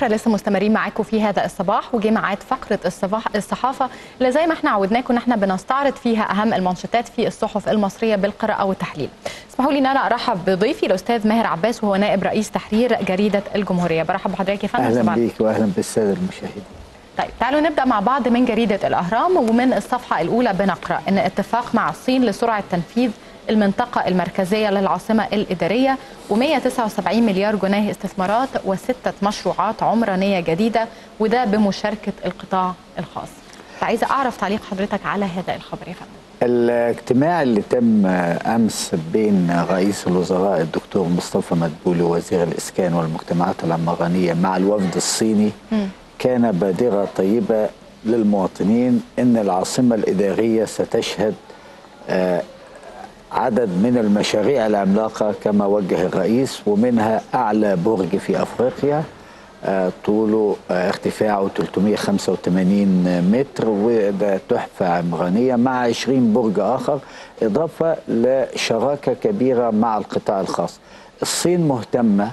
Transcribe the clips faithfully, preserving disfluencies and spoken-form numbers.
عشرة لسه مستمرين معاكم في هذا الصباح، وجه ميعاد فقره الصباح الصحافه اللي زي ما احنا عودناكم ان احنا بنستعرض فيها اهم المانشيتات في الصحف المصريه بالقراءه والتحليل. اسمحوا لي ان انا ارحب بضيفي الاستاذ ماهر عباس، وهو نائب رئيس تحرير جريده الجمهوريه. برحب بحضرتك يا فندم. اهلا بيك واهلا بالساده المشاهدين. طيب تعالوا نبدا مع بعض من جريده الاهرام، ومن الصفحه الاولى بنقرا ان اتفاق مع الصين لسرعه تنفيذ المنطقة المركزية للعاصمة الإدارية ومئة وتسعة وسبعين مليار جنيه استثمارات وستة مشروعات عمرانية جديدة، وده بمشاركة القطاع الخاص. فعايزة أعرف تعليق حضرتك على هذا الخبر يا فندم. الاجتماع اللي تم أمس بين رئيس الوزراء الدكتور مصطفى مدبولي وزير الإسكان والمجتمعات العمرانية مع الوفد الصيني م. كان بادرة طيبة للمواطنين إن العاصمة الإدارية ستشهد آه عدد من المشاريع العملاقة كما وجه الرئيس، ومنها أعلى برج في أفريقيا آه طوله آه ارتفاعه ثلاثمئة وخمسة وثمانين متر، وده تحفة عمرانية مع عشرين برج آخر، إضافة لشراكة كبيرة مع القطاع الخاص. الصين مهتمة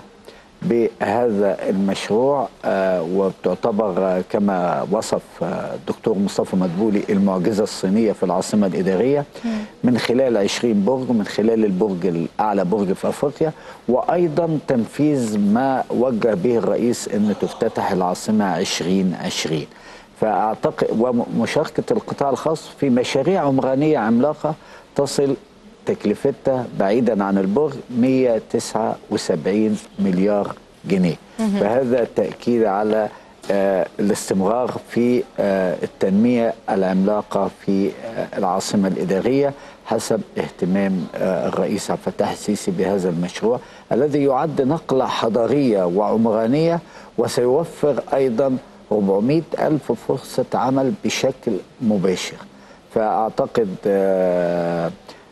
بهذا المشروع آه وبتعتبر آه كما وصف الدكتور آه مصطفى مدبولي المعجزة الصينية في العاصمة الإدارية من خلال عشرين برج، من خلال البرج الأعلى برج في أفريقيا، وأيضا تنفيذ ما وجه به الرئيس أن تفتتح العاصمة عشرين عشرين. فأعتقد ومشاركة القطاع الخاص في مشاريع عمرانية عملاقة تصل تكلفتها بعيدا عن البرج مئة وتسعة وسبعين مليار جنيه. فهذا تأكيد على آه الاستمرار في آه التنمية العملاقة في آه العاصمة الإدارية حسب اهتمام آه الرئيس عبد الفتاح السيسي بهذا المشروع الذي يعد نقلة حضارية وعمرانية، وسيوفر أيضا أربعمئة ألف فرصة عمل بشكل مباشر. فأعتقد آه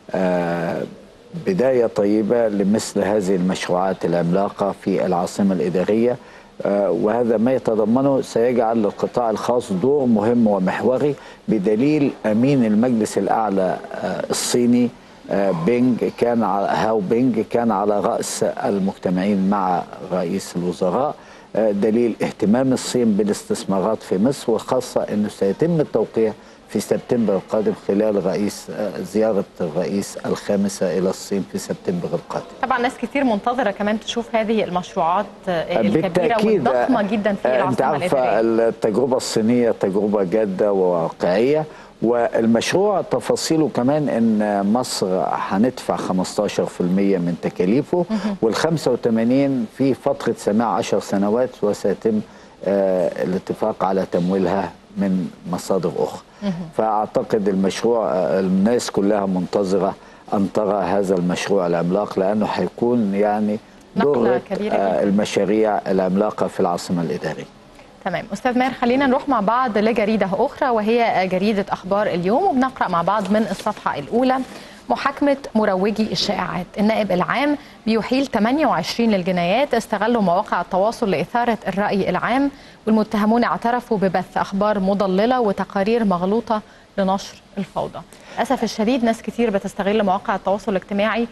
آه بداية طيبة لمثل هذه المشروعات العملاقة في العاصمة الإدارية، آه وهذا ما يتضمنه سيجعل للقطاع الخاص دور مهم ومحوري، بدليل أمين المجلس الأعلى آه الصيني آه بينج كان على هاو بينج كان على رأس المجتمعين مع رئيس الوزراء، آه دليل اهتمام الصين بالاستثمارات في مصر، وخاصة أنه سيتم التوقيع في سبتمبر القادم خلال رئيس زيارة الرئيس الخامسة إلى الصين في سبتمبر القادم. طبعا ناس كتير منتظرة كمان تشوف هذه المشروعات الكبيرة والضخمة جدا في العاصمة الإدارية. أنت عارفة التجربة الصينية تجربة جادة وواقعية، والمشروع تفاصيله كمان ان مصر هندفع خمسة عشر بالمئة من تكاليفه وال خمسة وثمانين في فترة سماع عشر سنوات، وسيتم آه الاتفاق على تمويلها من مصادر أخرى. فأعتقد المشروع الناس كلها منتظرة أن ترى هذا المشروع العملاق، لأنه هيكون يعني دور المشاريع العملاقة في العاصمة الإدارية. تمام أستاذ ماهر، خلينا نروح مع بعض لجريدة أخرى وهي جريدة أخبار اليوم، وبنقرأ مع بعض من الصفحة الأولى محاكمة مروجي الشائعات. النائب العام بيحيل ثمانية وعشرين للجنايات استغلوا مواقع التواصل لإثارة الرأي العام، والمتهمون اعترفوا ببث أخبار مضللة وتقارير مغلوطة لنشر الفوضى. للأسف الشديد ناس كتير بتستغل مواقع التواصل الاجتماعي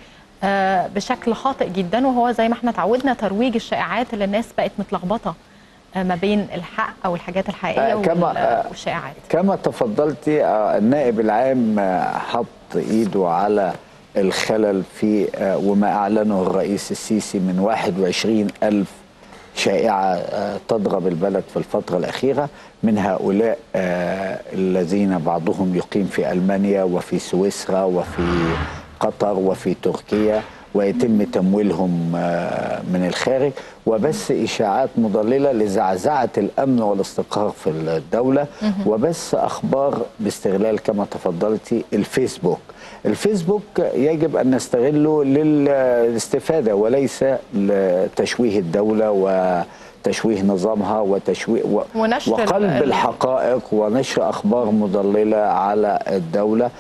بشكل خاطئ جدا، وهو زي ما احنا تعودنا ترويج الشائعات اللي الناس بقت متلخبطة ما بين الحق أو الحاجات الحقيقية كما والشائعات. كما تفضلتي النائب العام حط ايده على الخلل في وما اعلنه الرئيس السيسي من واحد وعشرين ألف شائعة تضرب البلد في الفترة الأخيرة، من هؤلاء الذين بعضهم يقيم في ألمانيا وفي سويسرا وفي قطر وفي تركيا، ويتم تمويلهم من الخارج وبث إشاعات مضللة لزعزعة الأمن والاستقرار في الدولة، وبث أخبار باستغلال كما تفضلتي الفيسبوك. الفيسبوك يجب أن نستغله للاستفادة وليس لتشويه الدولة وتشويه نظامها وتشويه و... وقلب الحقائق ونشر أخبار مضللة على الدولة.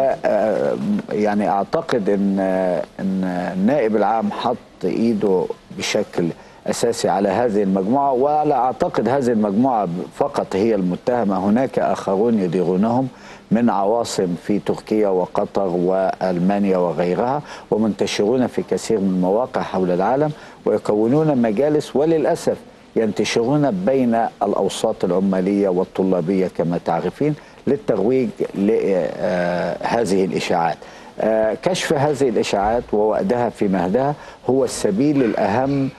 ويعني أعتقد أن أن النائب العام حط إيده بشكل أساسي على هذه المجموعة، ولا أعتقد هذه المجموعة فقط هي المتهمة، هناك آخرون يديرونهم من عواصم في تركيا وقطر وألمانيا وغيرها، ومنتشرون في كثير من المواقع حول العالم، ويكونون مجالس وللأسف ينتشرون بين الأوساط العمالية والطلابية كما تعرفين للترويج لهذه الإشاعات. كشف هذه الإشاعات ووأدها في مهدها هو السبيل الأهم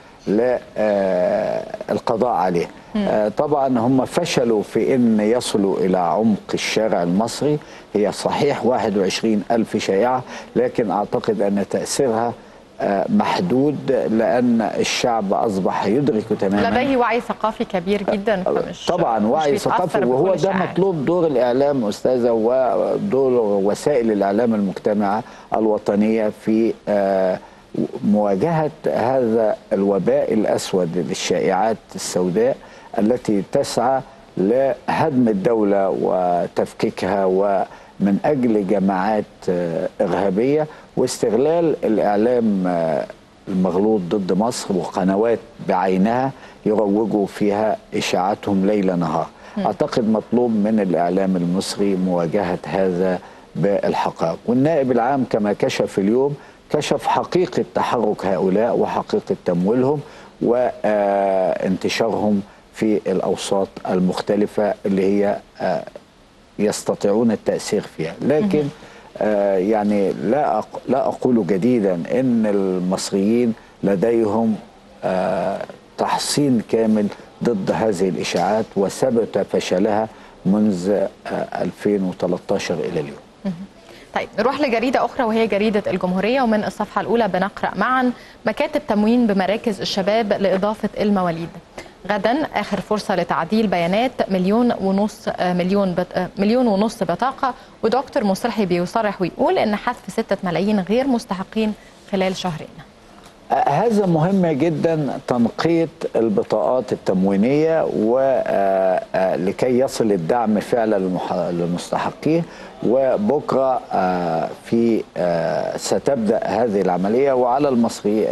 للقضاء عليه. طبعا هم فشلوا في أن يصلوا إلى عمق الشارع المصري. هي صحيح واحد وعشرين ألف شائعة، لكن أعتقد أن تأثيرها محدود، لأن الشعب أصبح يدرك تماما، لديه وعي ثقافي كبير جدا. فمش طبعا وعي ثقافي، وهو ده مطلوب دور الإعلام أستاذة، ودور وسائل الإعلام المجتمعة الوطنية في مواجهة هذا الوباء الأسود للشائعات السوداء التي تسعى لهدم الدولة وتفكيكها ومن أجل جماعات إرهابية، واستغلال الإعلام المغلوط ضد مصر وقنوات بعينها يروجوا فيها إشاعاتهم ليل نهار. أعتقد مطلوب من الإعلام المصري مواجهة هذا بالحقائق، والنائب العام كما كشف اليوم كشف حقيقة تحرك هؤلاء وحقيقة تمويلهم وانتشارهم في الأوساط المختلفة اللي هي يستطيعون التأثير فيها. لكن يعني لا لا أقول جديدا إن المصريين لديهم تحصين كامل ضد هذه الإشاعات، وثبت فشلها منذ ألفين وثلاثة عشر إلى اليوم. طيب نروح لجريدة أخرى وهي جريدة الجمهورية، ومن الصفحة الأولى بنقرأ معا: مكاتب تموين بمراكز الشباب لإضافة المواليد. غدا آخر فرصة لتعديل بيانات مليون ونص مليون بط... مليون ونص بطاقة، ودكتور مصلحي بيصرح ويقول إن حذف ستة ملايين غير مستحقين خلال شهرين. هذا مهم جدا، تنقية البطاقات التموينية ولكي يصل الدعم فعلا للمستحقين. وبكرة في ستبدأ هذه العملية، وعلى المصري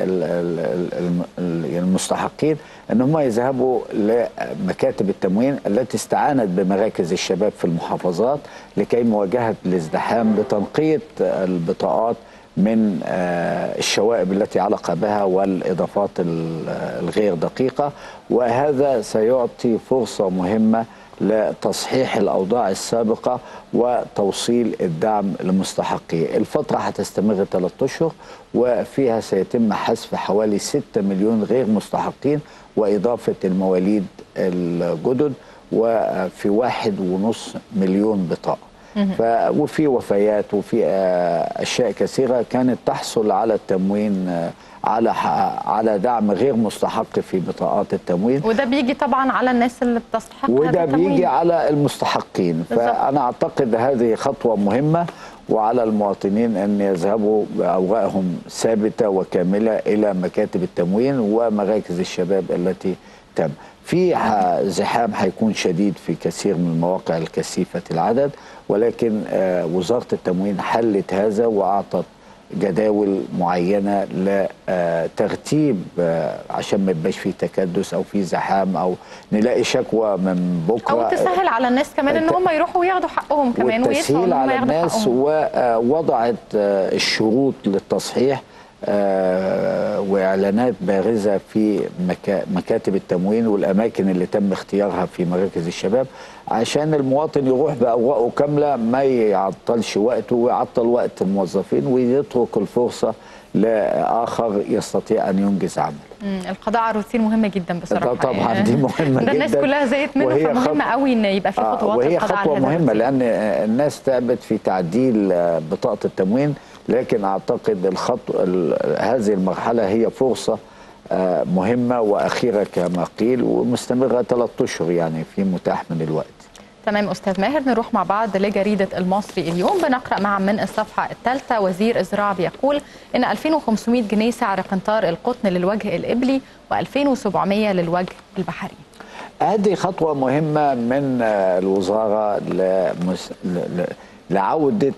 المستحقين أن هم يذهبوا لمكاتب التموين التي استعانت بمراكز الشباب في المحافظات لكي مواجهة الازدحام لتنقية البطاقات من الشوائب التي علق بها والإضافات الغير دقيقة، وهذا سيعطي فرصة مهمة لتصحيح الأوضاع السابقة وتوصيل الدعم لمستحقيه. الفترة هتستمر ثلاثة أشهر، وفيها سيتم حذف حوالي ستة مليون غير مستحقين وإضافة المواليد الجدد، وفي واحد ونص مليون بطاقة. ف... وفي وفيات وفي أشياء كثيرة كانت تحصل على التموين، على على دعم غير مستحق في بطاقات التموين، وده بيجي طبعا على الناس اللي بتستحق، وده بيجي على المستحقين. فأنا أعتقد هذه خطوة مهمة، وعلى المواطنين أن يذهبوا بأوراقهم ثابتة وكاملة إلى مكاتب التموين ومراكز الشباب التي تم. في زحام هيكون شديد في كثير من المواقع الكثيفة العدد، ولكن وزارة التموين حلت هذا وأعطت جداول معينة لترتيب عشان ما يبقاش فيه تكدس أو فيه زحام أو نلاقي شكوى من بكرة، أو تسهل على الناس كمان إن هم يروحوا وياخدوا حقهم كمان، وتسهيل على الناس، ووضعت الشروط للتصحيح وإعلانات بارزة في مكاتب التموين والأماكن اللي تم اختيارها في مراكز الشباب عشان المواطن يروح بأوراقه كاملة، ما يعطلش وقته ويعطل وقت الموظفين ويترك الفرصة لآخر يستطيع أن ينجز عمله. القضاء على الروتين مهمة جدا بصراحة. طبعا دي مهمة جدا، الناس كلها زيت منه، فمهم قوي إن يبقى في خطوات. وهي خطوة مهمة لأن الناس تعبت في تعديل بطاقة التموين، لكن أعتقد الخطوة هذه المرحلة هي فرصة مهمة وأخيرة كما قيل، ومستمرة ثلاثة أشهر يعني في متاح من الوقت. تمام أستاذ ماهر، نروح مع بعض لجريدة المصري اليوم. بنقرأ معا من الصفحة الثالثة: وزير الزراعة بيقول إن ألفين وخمسمائة جنيه سعر قنطار القطن للوجه الإبلي وألفين وسبعمائة للوجه البحري. هذه خطوة مهمة من الوزارة لمس... لعودة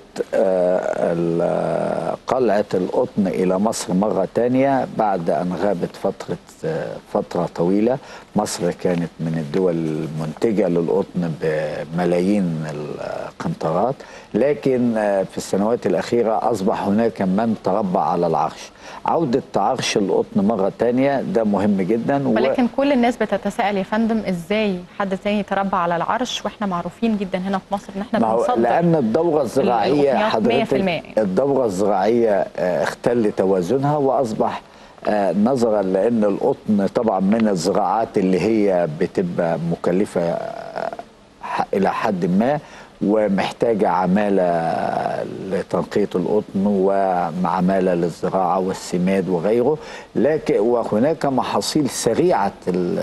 قلعة القطن إلى مصر مرة تانية بعد أن غابت فترة فترة طويلة. مصر كانت من الدول المنتجة للقطن بملايين القنطرات، لكن في السنوات الأخيرة أصبح هناك من تربع على العرش. عودة عرش القطن مرة تانية ده مهم جدا. ولكن و... كل الناس بتتساءل يا فندم ازاي حد تاني تربع على العرش واحنا معروفين جدا هنا في مصر ان احنا بنصدر. لأن الدورة الزراعية حضرتك الدورة الزراعية اختل توازنها، وأصبح نظرا لأن القطن طبعا من الزراعات اللي هي بتبقى مكلفة إلى حد ما ومحتاجة عمالة لتنقية القطن وعمالة للزراعة والسماد وغيره، لكن وهناك محاصيل سريعة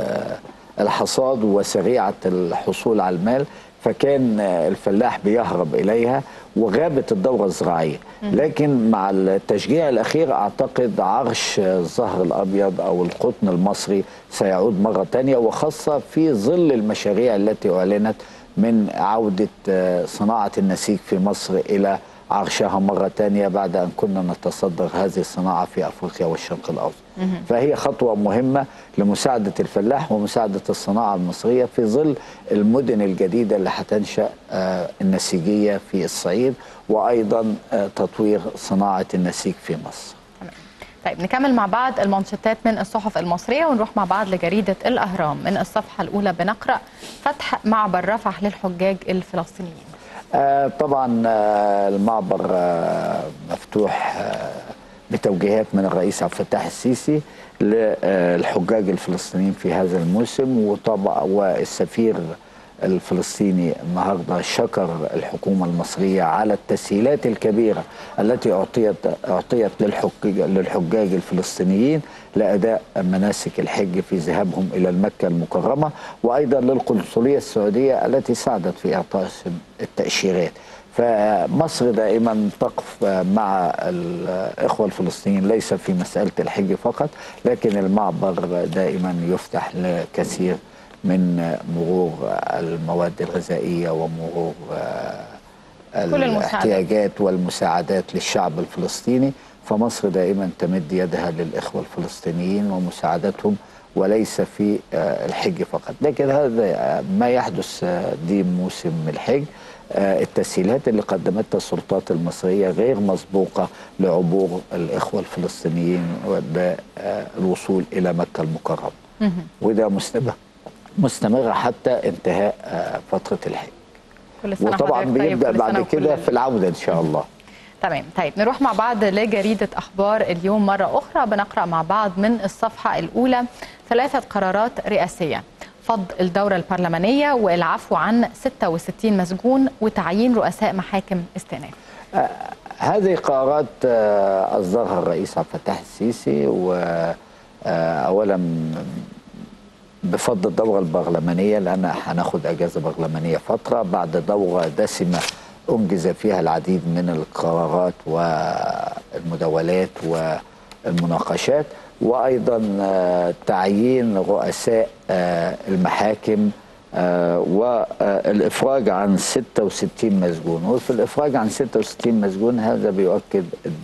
الحصاد وسريعة الحصول على المال، فكان الفلاح بيهرب إليها وغابت الدورة الزراعية. لكن مع التشجيع الأخير أعتقد عرش الزهر الأبيض أو القطن المصري سيعود مرة تانية، وخاصة في ظل المشاريع التي أعلنت من عودة صناعة النسيج في مصر إلى عرشها مرة تانية بعد أن كنا نتصدر هذه الصناعة في أفريقيا والشرق الأوسط. فهي خطوة مهمة لمساعدة الفلاح ومساعدة الصناعة المصرية في ظل المدن الجديدة اللي هتنشأ النسيجية في الصعيد، وأيضا تطوير صناعة النسيج في مصر. طيب نكمل مع بعض المانشيتات من الصحف المصرية ونروح مع بعض لجريدة الأهرام. من الصفحة الأولى بنقرأ: فتح معبر رفح للحجاج الفلسطينيين. آه طبعا آه المعبر آه مفتوح آه بتوجيهات من الرئيس عبد الفتاح السيسي للحجاج الفلسطينيين في هذا الموسم، وطبعا والسفير الفلسطيني النهارده شكر الحكومه المصريه على التسهيلات الكبيره التي اعطيت اعطيت للحجاج للحجاج الفلسطينيين لاداء مناسك الحج في ذهابهم الى المكه المكرمه، وايضا للقنصليه السعوديه التي ساعدت في اعطاء التاشيرات. فمصر دائما تقف مع الإخوة الفلسطينيين ليس في مسألة الحج فقط، لكن المعبر دائما يفتح لكثير من مرور المواد الغذائية ومرور الاحتياجات والمساعدات للشعب الفلسطيني. فمصر دائما تمد يدها للإخوة الفلسطينيين ومساعدتهم وليس في الحج فقط. لكن هذا ما يحدث دي موسم الحج، التسهيلات اللي قدمتها السلطات المصرية غير مسبوقة لعبور الإخوة الفلسطينيين بالوصول إلى مكة المكرمة، وده مستمر مستمرة حتى انتهاء فترة الحج، وطبعا بيبدأ بعد كده في العودة إن شاء الله. تمام. طيب نروح مع بعض لجريدة أخبار اليوم مرة أخرى. بنقرأ مع بعض من الصفحة الأولى: ثلاثة قرارات رئاسية، فض الدورة البرلمانية والعفو عن ستة وستين مسجون وتعيين رؤساء محاكم استئناف. آه هذه قرارات آه أصدرها الرئيس عبد الفتاح السيسي، وأولا آه بفض الدورة البرلمانية لأن هناخد أجازة برلمانية فترة بعد دورة دسمة أنجز فيها العديد من القرارات والمداولات والمناقشات، وأيضا تعيين رؤساء المحاكم والإفراج عن ستة وستين مسجون. وفي الإفراج عن ستة وستين مسجون هذا بيؤكد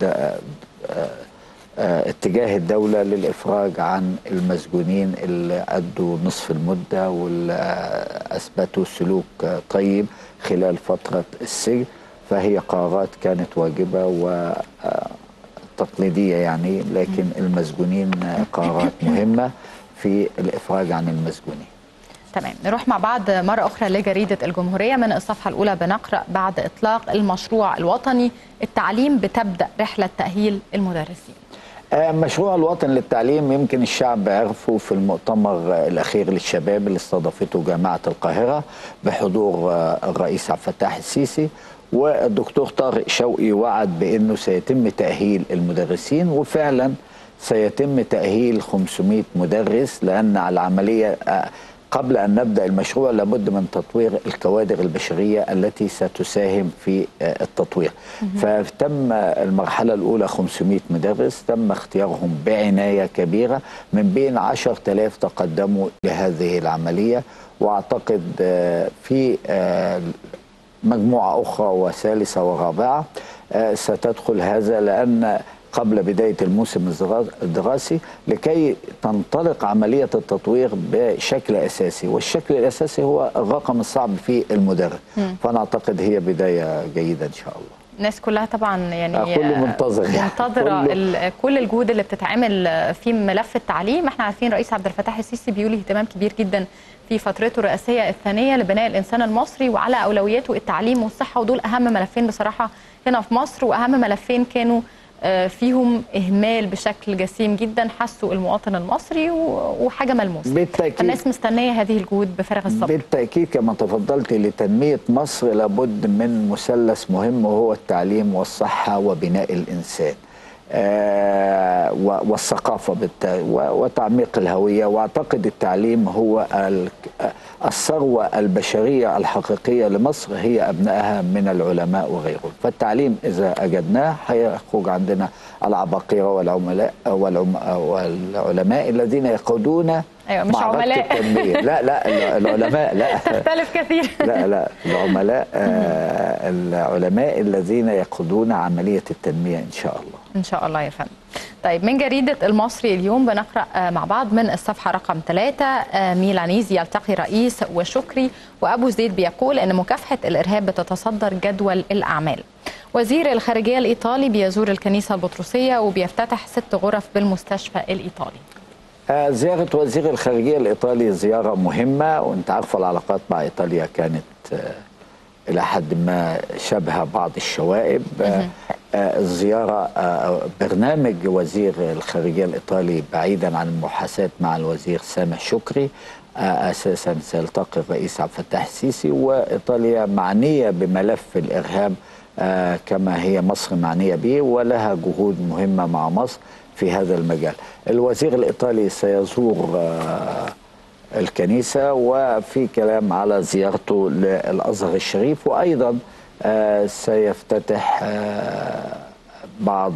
اتجاه الدولة للإفراج عن المسجونين اللي أدوا نصف المدة واللي أثبتوا سلوك طيب خلال فترة السجن. فهي قرارات كانت واجبة وتقليدية يعني، لكن المسجونين قرارات مهمة في الإفراج عن المسجونين. تمام. نروح مع بعض مرة أخرى لجريدة الجمهورية. من الصفحة الأولى بنقرأ: بعد إطلاق المشروع الوطني التعليم بتبدأ رحلة تأهيل المدرسين. مشروع الوطن للتعليم يمكن الشعب عرفه في المؤتمر الأخير للشباب اللي استضافته جامعة القاهرة بحضور الرئيس عبد الفتاح السيسي، والدكتور طارق شوقي وعد بأنه سيتم تأهيل المدرسين، وفعلا سيتم تأهيل خمسمائة مدرس، لأن على العملية قبل أن نبدأ المشروع لابد من تطوير الكوادر البشرية التي ستساهم في التطوير. فتم المرحلة الأولى خمسمائة مدرس تم اختيارهم بعناية كبيرة من بين عشرة آلاف تقدموا لهذه العملية، وأعتقد في مجموعة أخرى وثالثة ورابعة ستدخل هذا، لأن قبل بداية الموسم الدراسي لكي تنطلق عملية التطوير بشكل أساسي، والشكل الأساسي هو الرقم الصعب في المدرب. فأنا أعتقد هي بداية جيدة إن شاء الله. الناس كلها طبعا يعني كله منتظر منتظره كله. كل الجهود اللي بتتعمل في ملف التعليم. احنا عارفين رئيس عبد الفتاح السيسي بيولي اهتمام كبير جدا في فترته الرئاسيه الثانيه لبناء الانسان المصري، وعلى اولوياته التعليم والصحه، ودول اهم ملفين بصراحه هنا في مصر، واهم ملفين كانوا فيهم اهمال بشكل جسيم جدا حسوا المواطن المصري وحاجه ملموسه. بالتاكيد الناس مستنيه هذه الجهود بفارغ الصبر. بالتاكيد كما تفضلت، لتنميه مصر لابد من مثلث مهم وهو التعليم والصحه وبناء الانسان آه والثقافه وتعميق الهويه. واعتقد التعليم هو الثروه البشريه الحقيقيه لمصر، هي ابنائها من العلماء وغيرهم. فالتعليم اذا اجدناه هيخرج عندنا العباقره والعملاء والعلماء الذين يقودون ايوه مش عملاء لا لا العلماء لا تختلف كثير لا لا العملاء آه العلماء الذين يقودون عمليه التنميه ان شاء الله. ان شاء الله يا فندم. طيب من جريده المصري اليوم بنقرا مع بعض من الصفحه رقم ثلاثة، ميلانيزي يلتقي رئيس وشكري، وابو زيد بيقول ان مكافحه الارهاب بتتصدر جدول الاعمال. وزير الخارجيه الايطالي بيزور الكنيسه البطرسيه وبيفتتح ست غرف بالمستشفى الايطالي. آه زيارة وزير الخارجية الإيطالي زيارة مهمة، وأنت عارفة العلاقات مع إيطاليا كانت آه إلى حد ما شبه بعض الشوائب. آه آه الزيارة آه برنامج وزير الخارجية الإيطالي بعيدا عن المحادثات مع الوزير سامح شكري، آه أساسا سيلتقي الرئيس عبد الفتاح السيسي، وإيطاليا معنية بملف الإرهاب آه كما هي مصر معنية به، ولها جهود مهمة مع مصر في هذا المجال. الوزير الإيطالي سيزور الكنيسة، وفي كلام على زيارته للأزهر الشريف، وأيضا سيفتتح بعض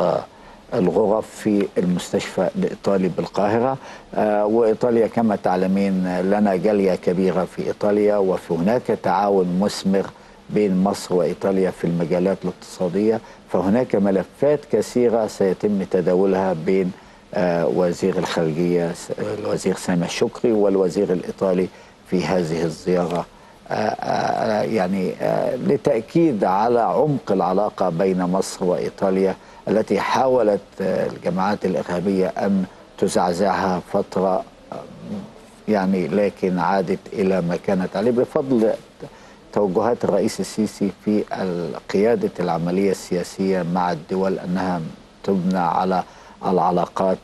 الغرف في المستشفى الإيطالي بالقاهرة. وإيطاليا كما تعلمين لنا جالية كبيرة في إيطاليا، وفي هناك تعاون مثمر بين مصر وإيطاليا في المجالات الاقتصادية، فهناك ملفات كثيرة سيتم تداولها بين آه وزير الخارجية الوزير سامح شكري والوزير الإيطالي في هذه الزيارة، آه آه يعني آه لتأكيد على عمق العلاقة بين مصر وإيطاليا التي حاولت آه الجماعات الإرهابية أن تزعزعها فترة، آه يعني لكن عادت إلى ما كانت عليه بفضل توجهات الرئيس السيسي في قيادة العملية السياسية مع الدول، أنها تبنى على العلاقات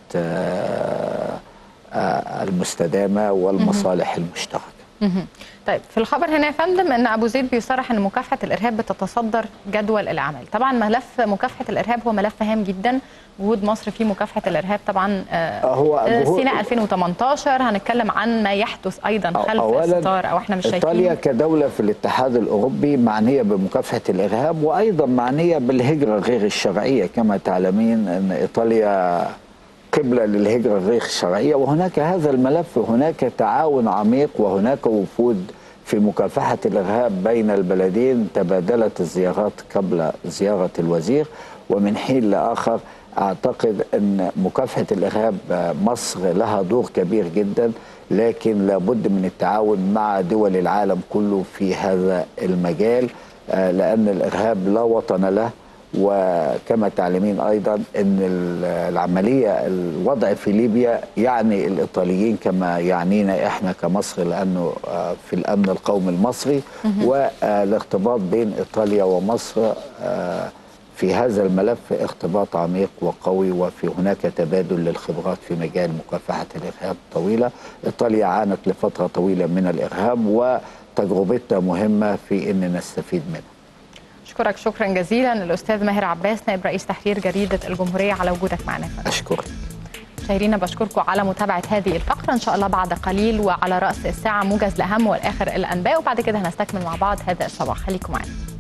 المستدامة والمصالح المشتركة. طيب في الخبر هنا يا فندم ان ابو زيد بيصرح ان مكافحه الارهاب بتتصدر جدول الاعمال. طبعا ملف مكافحه الارهاب هو ملف هام جدا، جهود مصر في مكافحه الارهاب طبعا هو سيناء ألفين وثمانية عشر هنتكلم عن ما يحدث ايضا خلف الستار او احنا مش شايفين. ايطاليا كدوله في الاتحاد الاوروبي معنيه بمكافحه الارهاب، وايضا معنيه بالهجره غير الشرعيه. كما تعلمين ان ايطاليا قبلة للهجرة غير الشرعية، وهناك هذا الملف، هناك تعاون عميق وهناك وفود في مكافحة الإرهاب بين البلدين. تبادلت الزيارات قبل زيارة الوزير، ومن حين لآخر أعتقد أن مكافحة الإرهاب مصر لها دور كبير جدا، لكن لابد من التعاون مع دول العالم كله في هذا المجال، لأن الإرهاب لا وطن له. وكما تعلمين ايضا ان العمليه الوضع في ليبيا يعني الايطاليين كما يعنينا احنا كمصر، لانه في الامن القومي المصري، والارتباط بين ايطاليا ومصر في هذا الملف ارتباط عميق وقوي، وفي هناك تبادل للخبرات في مجال مكافحه الارهاب طويله. ايطاليا عانت لفتره طويله من الارهاب، وتجربتها مهمه في ان نستفيد منها. أشكرك شكرا جزيلا الأستاذ ماهر عباس نائب رئيس تحرير جريدة الجمهورية على وجودك معنا. أشكرك. مشاهدينا بشكركم على متابعة هذه الفقرة. إن شاء الله بعد قليل وعلى رأس الساعة موجز لأهم والآخر الأنباء، وبعد كده هنستكمل مع بعض هذا الصباح. خليكم معنا.